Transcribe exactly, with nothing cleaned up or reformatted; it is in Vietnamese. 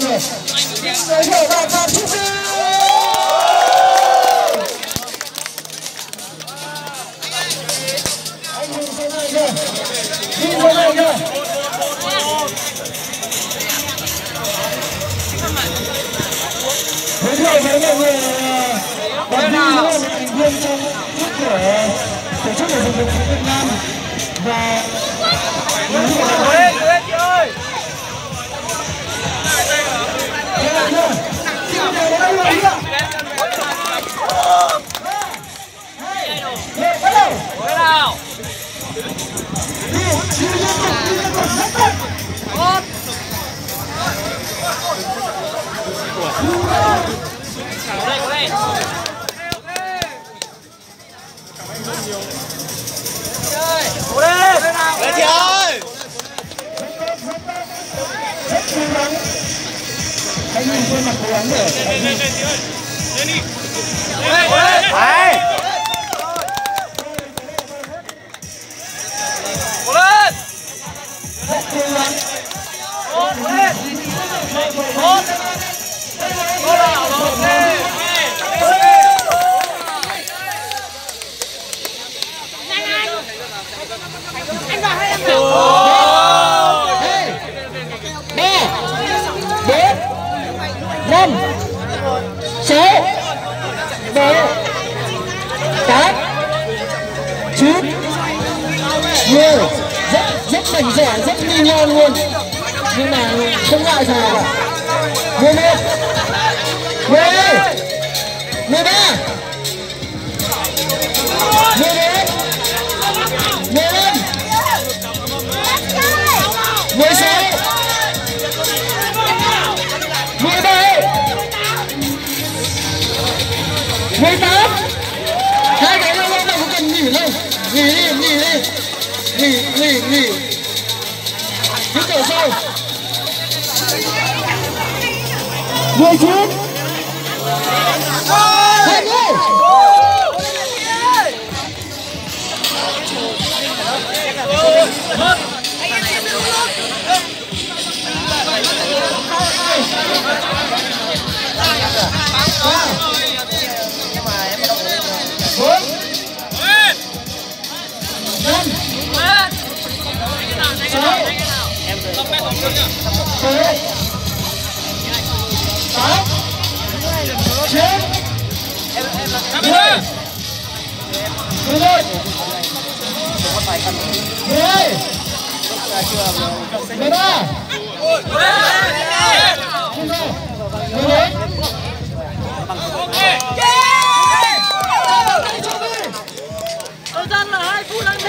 người. Giới thiệu bạn Phạm Trung Duy. Anh nhìn xem này kìa. Nhìn xem này kìa. Giới thiệu với mọi người đoàn viên là một thành viên trong của tổ chức thể dục dụng cụ Việt Nam và những người lên lên chị ơi. Lên chị ơi. Hãy nhìn khuôn mặt cố gắng để lên lên lên chị ơi. Lên đi. Lên lên. Đấy. Cố lên. Cố gắng. Cố lên. Cố. Cố nào rồi. Anh vào hay em vào? Ba, bốn, năm, sáu, bảy, tám, chín, mười. Rất rất mảnh rẻ, rất nghi ngon luôn. Nhưng mà không ngại gì cả. mười một, mười hai, mười ba, mười bốn, mười lăm, mười sáu, mười bảy, mười tám. Hai cái lâu lâu không cần nghỉ đâu. Nghỉ đi, nghỉ đi. Nghỉ, nghỉ, nghỉ. Hít thở sâu. mười chín. hai mươi. Thời gian là hai phút.